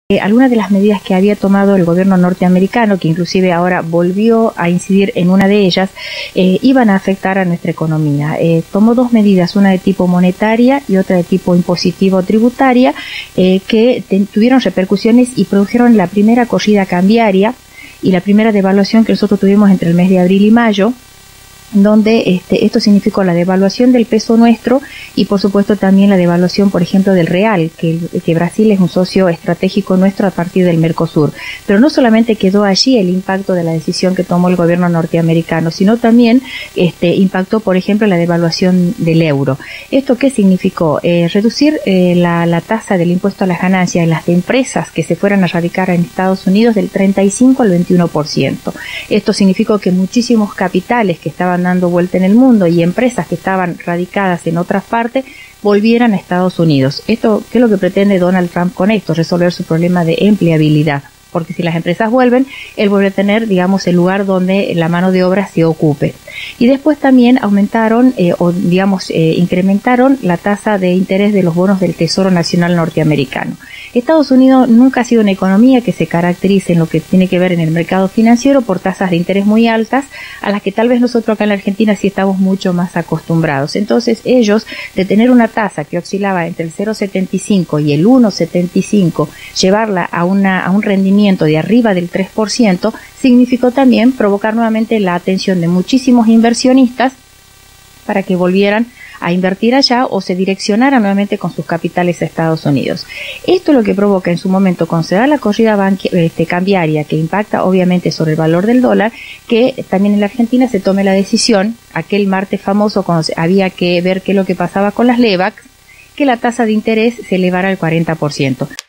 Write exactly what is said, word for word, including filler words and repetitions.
Eh, algunas de las medidas que había tomado el gobierno norteamericano, que inclusive ahora volvió a incidir en una de ellas, eh, iban a afectar a nuestra economía. Eh, tomó dos medidas, una de tipo monetaria y otra de tipo impositivo tributaria, eh, que ten, tuvieron repercusiones y produjeron la primera corrida cambiaria y la primera devaluación que nosotros tuvimos entre el mes de abril y mayo, donde este, esto significó la devaluación del peso nuestro y por supuesto también la devaluación, por ejemplo, del real, que, que Brasil es un socio estratégico nuestro a partir del Mercosur. Pero no solamente quedó allí el impacto de la decisión que tomó el gobierno norteamericano, sino también este, impactó, por ejemplo, la devaluación del euro. ¿Esto qué significó? Eh, reducir eh, la, la tasa del impuesto a las ganancias en las empresas que se fueran a radicar en Estados Unidos del treinta y cinco al veintiuno por ciento. Esto significó que muchísimos capitales que estaban dando vuelta en el mundo y empresas que estaban radicadas en otras partes volvieran a Estados Unidos. Esto, ¿qué es lo que pretende Donald Trump con esto? Resolver su problema de empleabilidad. Porque si las empresas vuelven, él vuelve a tener, digamos, el lugar donde la mano de obra se ocupe. Y después también aumentaron, eh, o digamos, eh, incrementaron la tasa de interés de los bonos del Tesoro Nacional Norteamericano. Estados Unidos nunca ha sido una economía que se caracterice en lo que tiene que ver en el mercado financiero por tasas de interés muy altas, a las que tal vez nosotros acá en la Argentina sí estamos mucho más acostumbrados. Entonces ellos, de tener una tasa que oscilaba entre el cero coma setenta y cinco y el uno coma setenta y cinco, llevarla a, una, a un rendimiento de arriba del tres por ciento, significó también provocar nuevamente la atención de muchísimos inversionistas para que volvieran a invertir allá o se direccionaran nuevamente con sus capitales a Estados Unidos. Esto es lo que provoca en su momento, cuando se da la corrida banqui- este, cambiaria, que impacta obviamente sobre el valor del dólar, que también en la Argentina se tome la decisión, aquel martes famoso cuando había que ver qué es lo que pasaba con las LEVAX, que la tasa de interés se elevara al cuarenta por ciento.